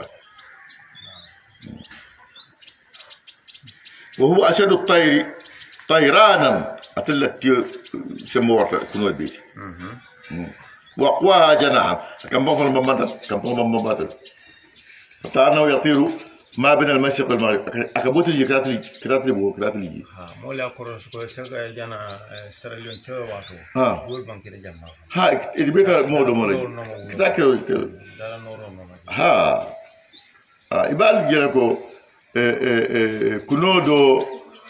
وهو أشد الطير طيرانا أتلت سموات كنوا البيت وقواها جناحا كم بفر مماتا كم بفر مماتا فتعالوا يطيروا ما بين المشرق والمغرب أكبوت اللي كراتلي كراتلي بو كراتلي جي ها مولا كورس كو سغا جانا سراليون تو واتو ها بول بانكي جاما ها إدبيت مودو مولا كذاكر دارا نورو ها إبال جلكو كنودو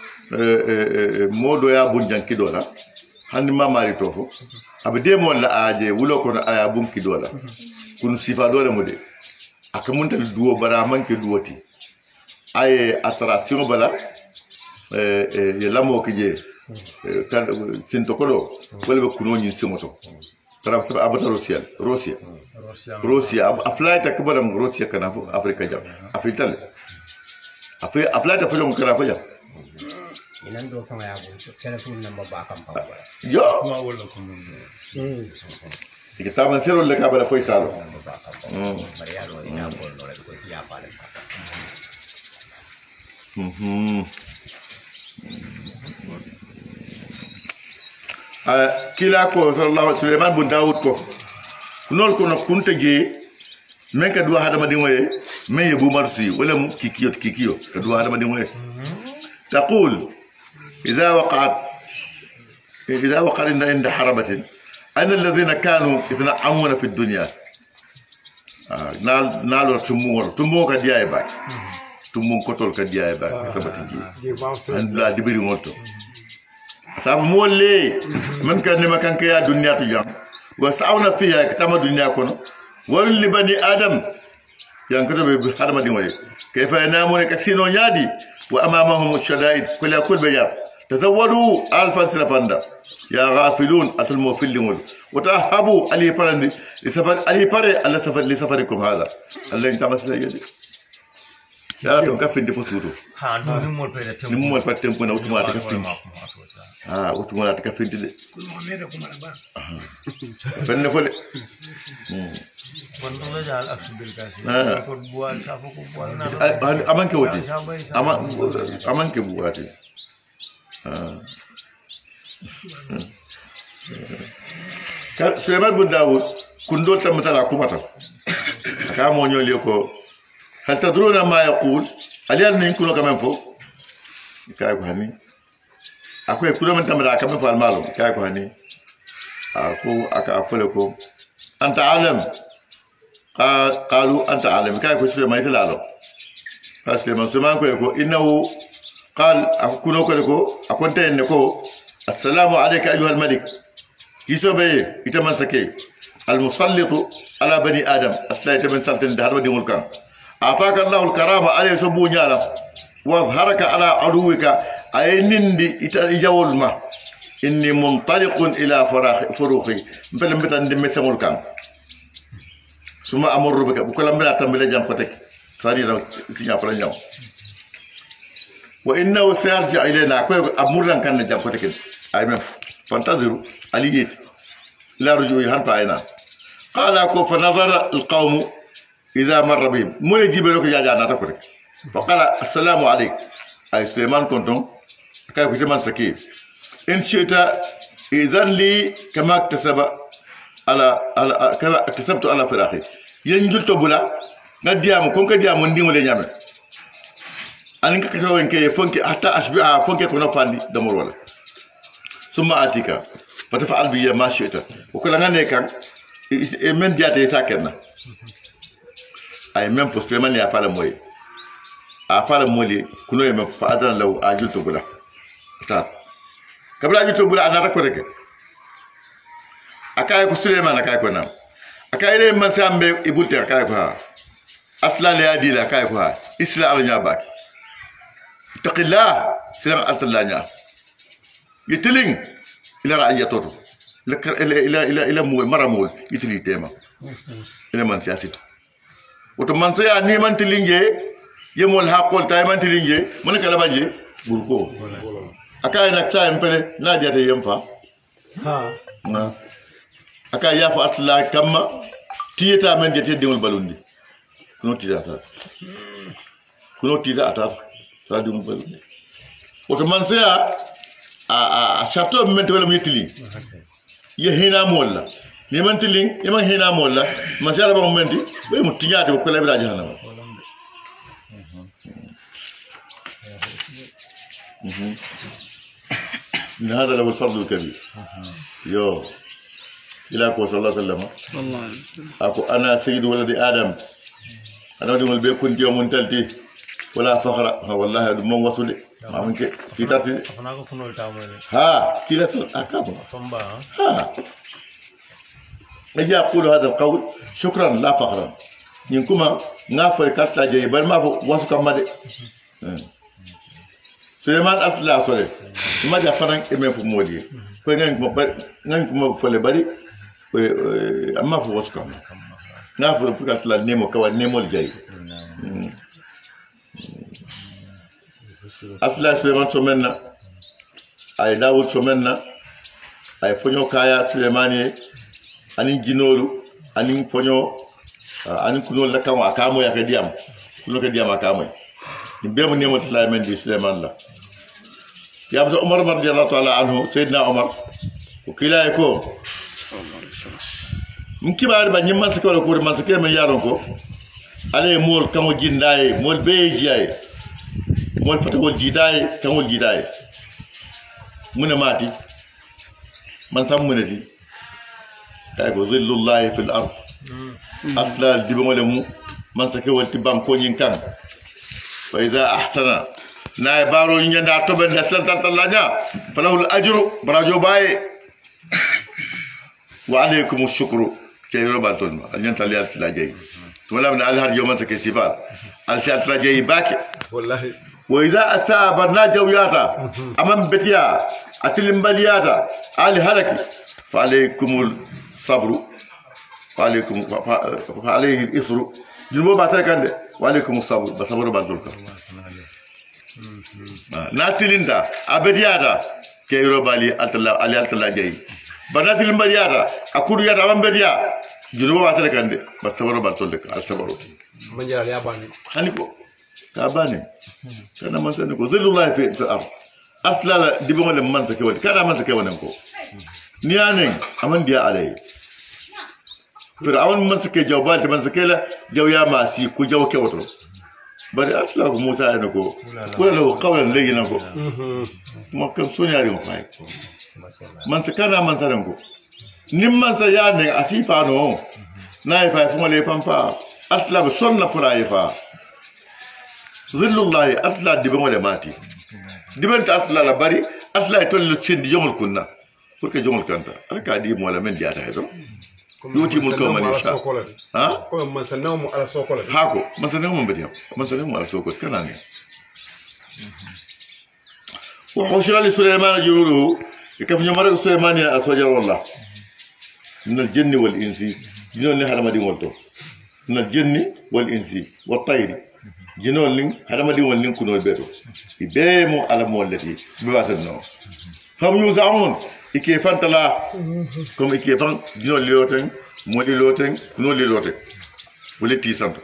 modo ya bun janki dola hanni mamari tofo abde mo la aje wulo kono aya bun ki dola kun sifa dole mo de akamunta duwo bara manke duwoti ay attraction bala eh ye lamo kije tan sinto kodo wala be kuno nyi simoto tara sa abata russia russia russia aflaita kabadam russia kana afrika jam afrital afi aflaita fulon kana faja inan do fanga ya bo telefon number ba kam pa yo ma wala ko mun que estaban cero le cabala foi salo mariano ina bol no le ko ya pa le mhm ah kila ko sallallahu sulaiman bun daud ko kunol ko no kunta je men ka duwa hada madi moye men yebu marsi wala kikiyo kikiyo ka duwa hada madi moye تقول إذا وقعت إذا وقع عند حربة أن الذين كانوا يتنعمون في الدنيا نال نال تمور تمور كدياي باك تمور كتول كدياي باك سبتيجي أن لا دبري مولتو سام مولي من كان ما كان كيا دنيا تجام وسعونا فيها كتام الدنيا كنا ولي بني آدم ينكتب هذا ما دينوي كيف ينامون كسينو يادي وأمامهم الشدائد كل كل بيار تزودوا ألفا سلفندا يا غافلون أتلموا في الليل وتأهبوا علي فرند لسفر علي فري على سفر لسفركم هذا الله أنت مسلا يدي يا تم كفين دفوسورو ها دو نمول بيدا تم نمول بيدا تم كنا أوتوماتيك كفين ها أوتوماتيك كفين تدي فن فل بندو جال أكسب بالكاسي كود بوال شافو كود بوال أمان كودي أمان أمان كبواتي سليمان بن داود كندول تمتلا كوماتا كامو نيو ليكو هل تدرون ما يقول هل يلني كلو كمان فوق كايكو هني اكو كلو من تمتلا كمان فوق المالو كايكو هني اكو اكا افلكو انت عالم قالوا انت عالم كايكو سليمان يتلالو فسليمان سليمان كو انه قال أكونو كلكو أكونت إنكو السلام عليك أيها الملك يسوبي يتمسكي المسلط على بني آدم أصلا يتمن سلطن دهر ودي ملكان أعطاك الله الكرامة عليه سبو نيالا وأظهرك على عدوك أي نندي يجاول ما إني منطلق إلى فراخ فروخي مثل مثل ندمي سمولكان ثم أمر بك بكل ما تملي جنبتك ثاني سينا فرنجاو وإنه سيرجع إلينا كوي أمورنا كان نجام كتكين أي من فانتظروا عليت لا رجوع يهنفع هنا قال أكو فنظر القوم إذا مر بهم مو يجيب لك يا جانا تكرك فقال السلام عليك أي سليمان كنتم كيف كتمان سكين إن شئت إذن لي كما اكتسب على على كما اكتسبت على فراخي ينجل تبولا نديامو كونك ديامو نديمو لي نيامي أنك كتوين كي فنك حتى أشبع فنك كنا فاندي دمر ولا ثم آتيك فتفعل بي ما شئت وكل أنا نيكان من جاتي ساكننا أي من فستمان يا فعل موي أفعل موي كنا يوم فأدرنا لو أجل تقوله تا kabla jito bula anata ko rek akay ko Sulaiman akay ko nam akay le man sambe ibulte akay ko asla le adila akay ko isla ala nyabak taqillah silam altallanya yitiling ila ra'ayatoto ila ila ila ila mu maramul yitili tema ila man siyasito woto man saya ni man tilinge yemol hakol tay man tilinge mon kala baje burko akay nak sa empele na diate yemfa ha na akay yafa atla kamma tiyeta men diate dingol balundi kuno tiyata kuno tiyata atar sa dingol balundi woto man saya a a chateau men wala yetili ye hina molla ni man tiling e man hina molla man saya ba momenti be mo tiñade ko la bila jahannama هذا لو الفضل الكبير يو إلى صلى الله عليه وسلم صلى الله عليه وسلم أكو أنا سيد ولد آدم أنا ودي من بيكون يوم منتلتي ولا فخر والله مو وصل ما ممكن كتير ها كلا أكابو ها أجي أقول هذا القول شكرا لا فخرا ينكما نافع كاتلا جاي بل ما وصل كمادي Sulaiman atla sole ma ja fanan e me fu modi ko ngan ko ngan ko mo fole bari amma fu waska na fu fu atla nemo kawa nemo jay atla Sulaiman so menna ay Dawud so menna ay fonyo kaya Sulaimani ani jinolu ani fonyo ani kuno la kama akamo ya kediam kuno kediam akamo bemu nemo tla men di Sulaiman la يا أبو عمر رضي الله تعالى عنه سيدنا عمر وكلا يكون ممكن بعد ما نيم مسك ولا كور مسك من يارونكو عليه مول كمو جنداي مول بيجاي مول فتول جيتاي كمول جيتاي من ماتي من سام منتي كايكو ظل الله في الأرض أطلع دبمولمو من سك والتبام كونين كان فإذا أحسن na baro nyanda toben da santan tallanya falahul ajru barajo baye wa alaykum ash-shukru kayro batun anyanta li atla jay to wala min alhar yawman sa kisifat al atla jay baki wallahi wa idha asaba najawiyata amam betiya atilim baliyata ali halaki fa alaykum sabru fa alaykum fa alayhi al-isru junuba batakande wa alaykum as-sabru basabru badulka natilinda abediata ke robali altalla ali altalla jey banatil mbadiata akuru yata ambedia junuba watale kande basabaro baltolde al sabaro manjara ya bani haniko ka bani kana masani ko zillullahi fi al-ard atlala dibongole mansa ke wadi kana mansa ke wonen ko nianen amandia alay fir awon mansa ke jawbal mansa ke la jaw ya masi ku jaw ke woto bari atla ko Musa ene ko kula law qawlan leyina ko mo kam soñari on fay man ta kana man sanan ko nim man sa yane asifa no nay fay fuma le fam fa atla be sonna pura yifa zillullahi atla di be ngole mati dibenta atla la bari atla tollu cindi jomol kunna pour que jomol kanta alka di mo la men diata hedo يوتي ملكه من يشاء ها كم مسناهم على سوكول هاكو مسناهم بديهم مسناهم على سوكول كناني وحشر لسليمان جنوده كيف نمر سليمان يا أسوجر والله من الجن والإنس جنون هذا ما دين ولده من الجن والإنس والطير جنون لين هذا ما دين ولين كنوا البيرو يبيمو على مولتي بواسطنا فهم يوزعون ikefan tala comme ikefan dino liloten modi loten kuno liloten wala tisanto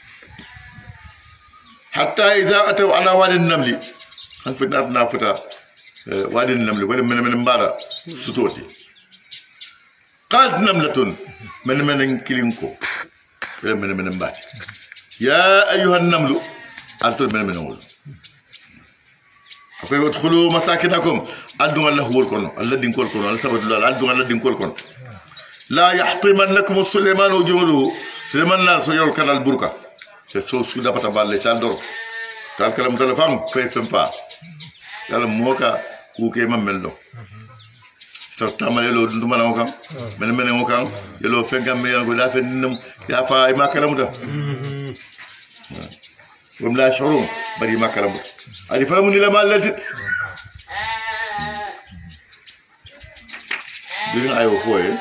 hatta idha ataw ala wadi namli han fitnat na fita wadi namli wala men men mbara sutoti qad namlatun men men kilinko wala men men mbati ya ayuha namlu altul men men wol akoy udkhulu masakinakum addu Allah wol kono Allah din kol kono sabadullah addu Allah din kol kono la yahtiman lakum Sulaiman wujulu Sulaiman la so yor kanal burka te so suda pata balle sa dor tal kalam telefon fe fem fa yalla moka ku ke man mello so tamale lo nduma la ngam men men ngam yelo fengam me go da fen num ya fa ma kalamuta wam la shurun bari ma kalamuta ali fa mun la malati دين أيوة فوي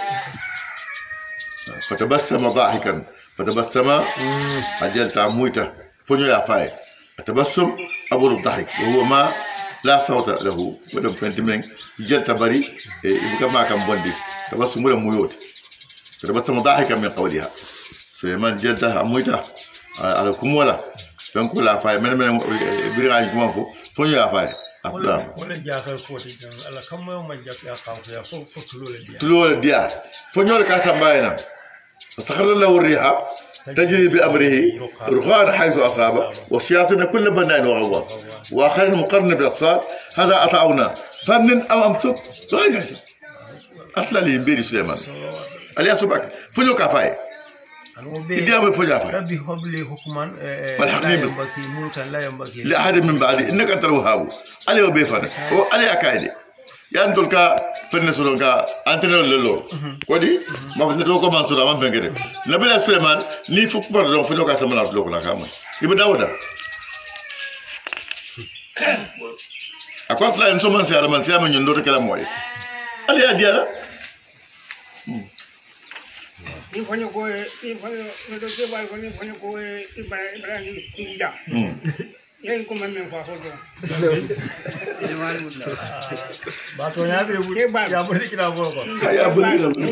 فتبسم ضاحكا فتبسم أجل تعمويته فنيو يا فاي التبسم أبو الضحك وهو ما لا صوت له ولم فنتمين جل تبري يبقى ما كان بندي تبسم ولا ميوت فتبسم ضاحكا من قولها سليمان جل تعمويته على كمولا فنقول يا فاي من من بريغان كمان فو فنيو يا فاي ولا ولا جاكل فوتي على كم يوم ما جاك يا قاف يا فوق فوق تلول الديار تلول الديار فنيول كاسم باينا فسخر له الريح تجري بأمره رخاء حيث أصابه والشياطين كل بناء وغواص وآخرين مقرن بالأطفال هذا أطعونا فمن أم أمسك غير أصلا لي بيري سليمان عليا سبك فنيول كافاي الديار فنيول كافاي ربي هب لي حكما والحكيم ينبغي ملكا لا ينبغي لأحد من بعدي إنك أنت الوهاب علي وبيفنا وعلي أكايدي يعني تقول كا فنسون كا أنتنا للو كودي ما في نتوقع ما نسون ما فنكره نبي سليمان ني فوق برضو فنيو كاسم لا تلوك لا كمان يبدأ ودا أقول لا إنسان من سيارة من سيارة من يندور كلام موي علي أديالا ni fanyo ko ni fanyo no do ke ba ko ni fanyo ko ibra ibra ni ida yen ko man men fa so do ba to ya be bu ya bu kira bo ko يا أبو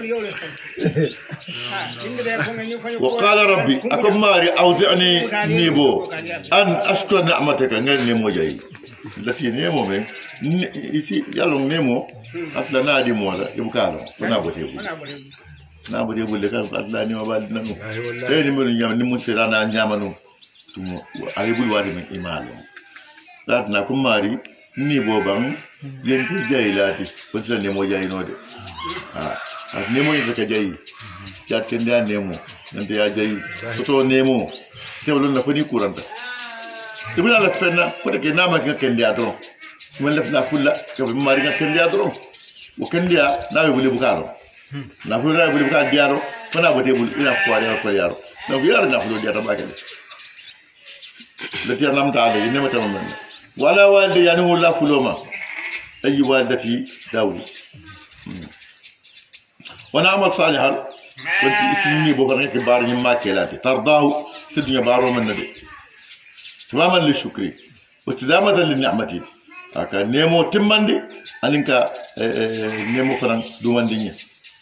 وقال ربي أكم ماري أوزعني نيبو أن أشكر نعمتك غير نيمو جاي التي نيمو من يسي يالون نيمو أصلا نادي مولا يبكالو فنابوتيبو نابوتيبو اللي كان أصلا نيمو بالي نمو لأني من يام نمو سيرانا نيامانو تمو أريبو الوادي من إيمانو لاتنا كم ماري نيبو بان ينكي جاي لاتي فسلا نيمو جاي نودي ah nemo yi ka jayi ya tende nemo nante ya jayi soto nemo te wolon na fani kuranta ibula la fenna ko de ke nama ka kende adron man lef na fulla ko be mari ka kende adron o kende ya na be buli bukaro na fulla na buli bukaro diaro fana bote bul ina foare ko yaro na yaro na fulla diaro ba kende le tiar nam taale ni mata man wala walde yani wala fuloma ayi waldati dawli ونعمل صالحا قلت اسمي بوكرني كبار ما كيلاتي ترضاه سدني بارو من ندي تماما للشكر واستدامة للنعمة هكا نيمو تماندي أنك نيمو فران دوماندي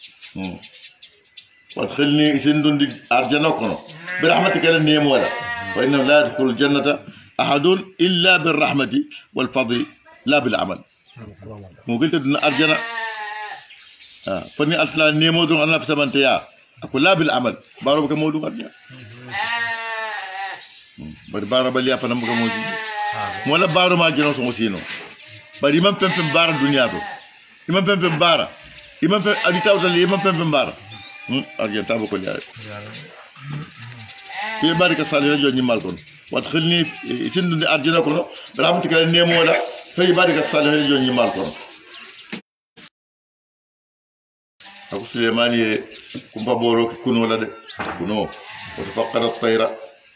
وادخلني اسندون دي أرجنوكنا برحمتك للنيمو ولا فإنه لا يدخل الجنة أحد إلا بالرحمة والفضل لا بالعمل مو قلت أرجنا آه. فني أصلا نيمو دون أنا في سمنتيا أقول لا بالعمل بارو بك مودو قديا بار بارو بليا فنا بك مودو مولا بارو ما جنو سموسينو بار إمام فم فم بار الدنيا تو إمام فم فم بارا إمام فم أديتا وتلي إمام فم فم بارا أرجع تابو كليا في بارك الصالح رجع نيمالكون وادخلني يسندني أرجنا كله برحمتك نيمو ولا في بارك الصالح رجع نيمالكون أبو سليمان كم بورو كنو لا كنو وتفقد الطيرة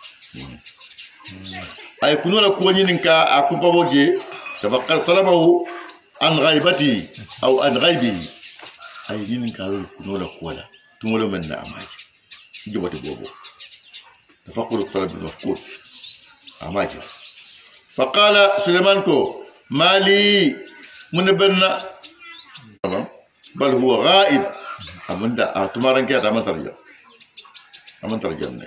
أي كنو لا كوني نكا أكم بورجي تفقد طلبه عن غيبتي أو عن غيبي أي نكا كنو لا كولا تمولو من نعماج جبت بوبو تفقد الطلب المفقود أماج فقال سليمان كو مالي من بنا بل هو غائب أمندا تمارن كذا ما ترجع أمن ترجع مني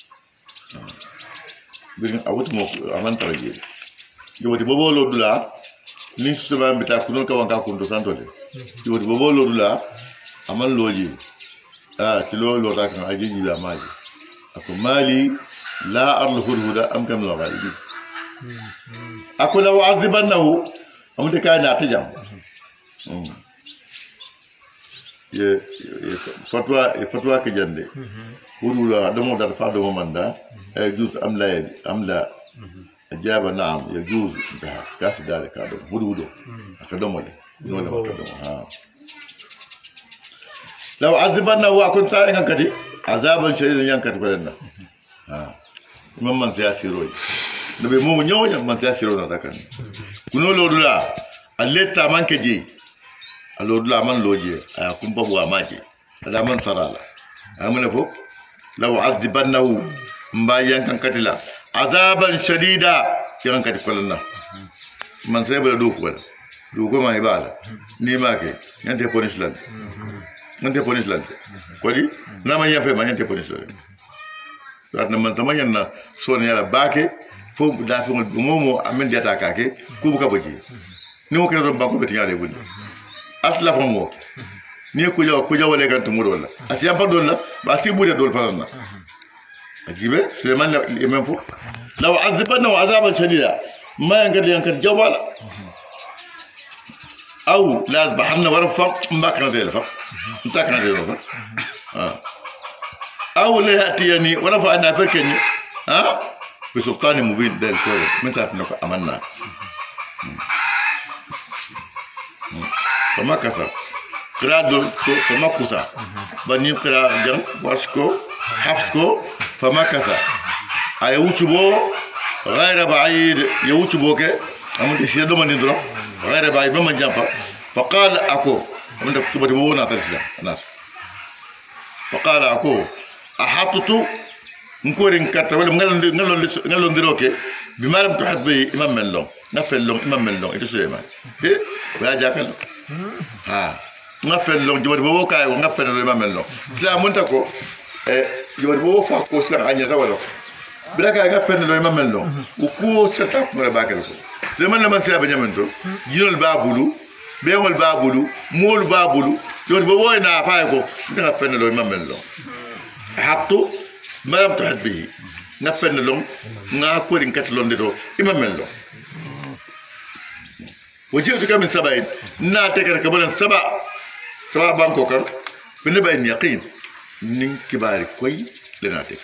بين أوت مو أمن ترجع جوتي بابا لودلا نيس سبعة بتاع كنون كوان كاكون دوسان تولي جوتي بابا لودلا أمن لوجي آه تلو لودا كان أجي جيلا ماجي أكو مالي لا أرل هدى أم كم لغايبي أكو لو عذبناه أمد كان أتجمع ye fatwa fatwa ke jande wurula damo dar fa do manda e jus am la am la أجاب نعم يجوز انتهى كاس ذلك هذا ودو ودو أكدمه لي نقول أكدمه ها لو عذبنا وأكون سائقا كذي عذابا شديدا ينكت كلنا ها من من سياسي روي نبي مو نيو من سياسي روي نتاكن كنو لودلا الليت تامان كجي اللودلا من لوجي أكون بابو أماجي هذا من سرالا أمنا فوق لو عذبنا مبا ينكن كتلا عذابا شديدا ينكت كلنا من سيبل دوك ولا دوك ما يبالا نيماكي ينتي بونيش لان ينتي بونيش لان كودي نما ينفي ما ينتي بونيش لان ساتنا من زمان ينا سون يلا باكي فو دافع مومو أمين جاتا كاكي كوبا كبجي نيو كنا دم باكو بتيجي عليه بني أصلا فمو نيو كوجا كوجا ولا كان تمر ولا أسيام فدولا بس يبودي دول فلنا أجيبه سليمان الإمام فوق لو عذبنا عذابا شديدا ما ينقدر ينكر جوالا أو لا بحنا ورفق ما كان ذي الفق انت كان ذي الفق أو لا يأتي يعني ورفع أنا فكني ها بسلطان مبين ذلك كله من تعرف إنك أمنا فما كسر كلا دول فما كسر بني كلا جم واسكو حفظكو فما كسر أيوتشبو غير بعيد يوتشبو كه أمون تشيله دوما ندرو غير بعيد ما جنبه فقال أكو أمون تكتب تبونا ترسل الناس فقال أكو أحطتو نكورين كاتا ولا نغلون نغلون نغلون دروكي بما لم تحط به إمام ملون نفل لون إمام ملون إنت سليمان إيه ولا جاكل ها نفل لون جوار بوو كاي ونفل لون إمام ملون لا منتكو جوار بوو فاكو سلا عني تولو بلا كاي نفل لون إمام ملون وكو سلتا مرة باكل زمان لما نسيا بنيامنتو جيل البابولو بيوم البابولو مول البابولو جوار بوو ينا فايكو نفل لون إمام ملون حطوا ما لم تحد به نفن لهم ناكورين كتلون دو إمام الله وجئتك من سبعين ناتك كبرن سبع سبع بانكوكر بنبأ يقين نين كبار كوي لناتك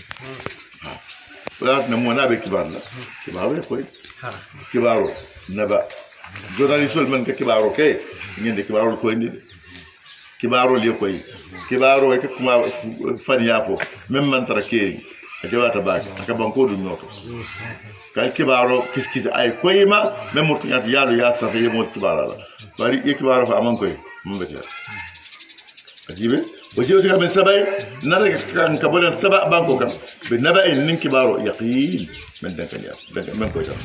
ولا نمو نابي كبار لا كبار كوي كبارو نبأ زوداني سول من كبارو كي نين كبارو كوي ندي كبارو ليه كوي كبارو هيك كما فني يافو même man tara keri ajawata baki akabanko du noto kay kibaro kis kis ay koyima même mo tunyat yalu ya safa yemo kibara la bari e kibaro fa aman koy mbe ta ajibe wajibu tika min sabay nara kan kabolan saba banko kan be naba en nin kibaro yaqin men dan kan ya dan men koy ta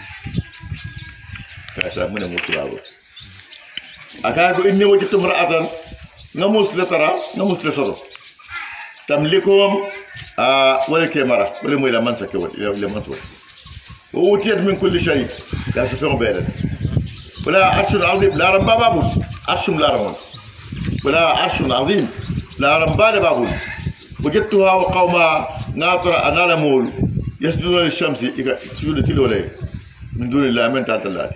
kasa mun mo kibaro aka ko inni wajtu mar'atan namus la tara namus la sado تملكهم آه ولا كاميرا ولا مويلا منسك ولا منسك ووتيت من كل شيء لا سفهم بيننا ولا عرش عظيم لا رمبا بابول عرش لا رمون ولا عرش عظيم لا رمبا بابول وجدتها وقومها ناطرة أنا لمول يسجدون للشمس يسجدون تلولي من دون الله من تعالى الله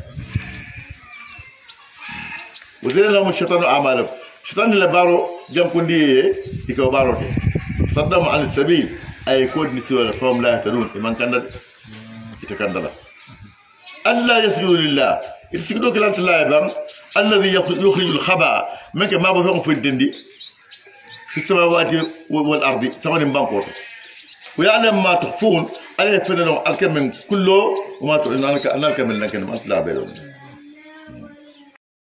وزين لهم الشيطان أعمالهم الشيطان اللي بارو جم كندي يكو بارو صدم عن السبيل أي كود نسوا فهم لا يهتدون إمان كان يتكندلا ألا يسجدوا لله يسجدوا كلام الله يبان الذي يخرج الخبأ منك ما بفهم في الدندي في السماوات والأرض سواء بانكور ويعلم ما تخفون ألا يفنن الكم من كله وما تقولون أنك أنك من لكن ما تلا بينهم